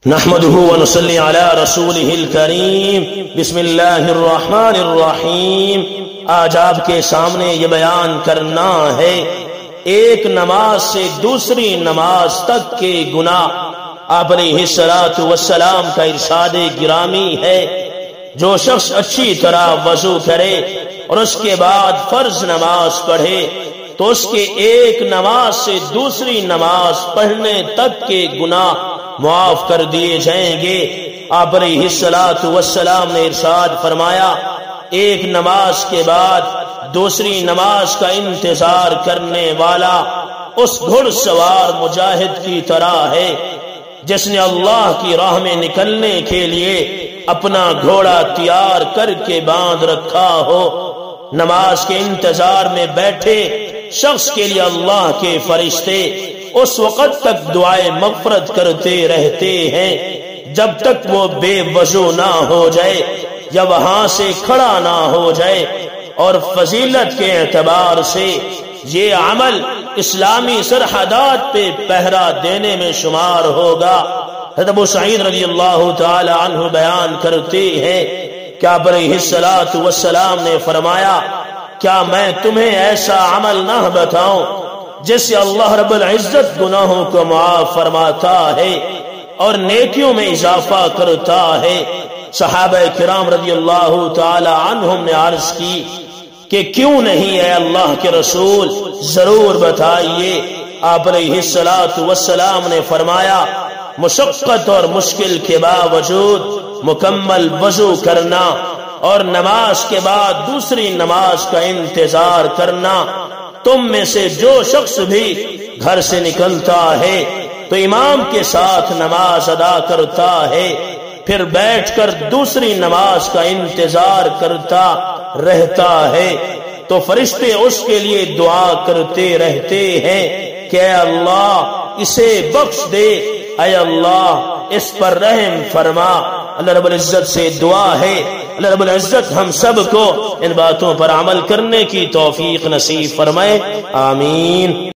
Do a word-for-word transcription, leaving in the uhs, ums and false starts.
نحمده ونصلي على رسوله الكريم بسم اللہ الرحمن الرحیم۔ آج آپ کے سامنے یہ بیان کرنا ہے ایک نماز سے دوسری نماز تک کے گناہ۔ آپ علیہ الصلوۃ والسلام کا ارشاد گرامی ہے، جو شخص اچھی طرح وضو کرے اور اس کے بعد فرض نماز پڑھے تو اس کے ایک نماز سے دوسری نماز پڑھنے تک کے گناہ معاف کر دیے جائیں گے۔ آپ علیہ الصلوۃ والسلام نے ارشاد فرمایا، ایک نماز کے بعد دوسری نماز کا انتظار کرنے والا اس گھڑ سوار مجاہد کی طرح ہے جس نے اللہ کی راہ میں نکلنے کے لیے اپنا گھوڑا تیار کر کے باندھ رکھا ہو۔ نماز کے انتظار میں بیٹھے شخص کے لیے اللہ کے فرشتے اس وقت تک دعائے مغفرت کرتے رہتے ہیں جب تک وہ بے وضو نہ ہو جائے یا وہاں سے کھڑا نہ ہو جائے۔ اور فضیلت کے اعتبار سے یہ عمل اسلامی سرحدات پہ پہرا دینے میں شمار ہوگا۔ حضرت ابو سعید رضی اللہ تعالی عنہ بیان کرتے ہیں کہ آپ علیہ الصلوۃ والسلام نے فرمایا، کیا میں تمہیں ایسا عمل نہ بتاؤں جس سے اللہ رب العزت گناہوں کو معاف فرماتا ہے اور نیکیوں میں اضافہ کرتا ہے؟ صحابہ کرام رضی اللہ تعالی عنہم نے عرض کی کہ کیوں نہیں اے اللہ کے رسول، ضرور بتائیے۔ آپ علیہ الصلوۃ والسلام نے فرمایا، مشقت اور مشکل کے باوجود مکمل وضو کرنا اور نماز کے بعد دوسری نماز کا انتظار کرنا۔ تم میں سے جو شخص بھی گھر سے نکلتا ہے تو امام کے ساتھ نماز ادا کرتا ہے، پھر بیٹھ کر دوسری نماز کا انتظار کرتا رہتا ہے تو فرشتے اس کے لیے دعا کرتے رہتے ہیں کہ اے اللہ اسے بخش دے، اے اللہ اس پر رحم فرما۔ اللہ رب العزت سے دعا ہے اللہ رب العزت ہم سب کو ان باتوں پر عمل کرنے کی توفیق نصیب فرمائے، آمین۔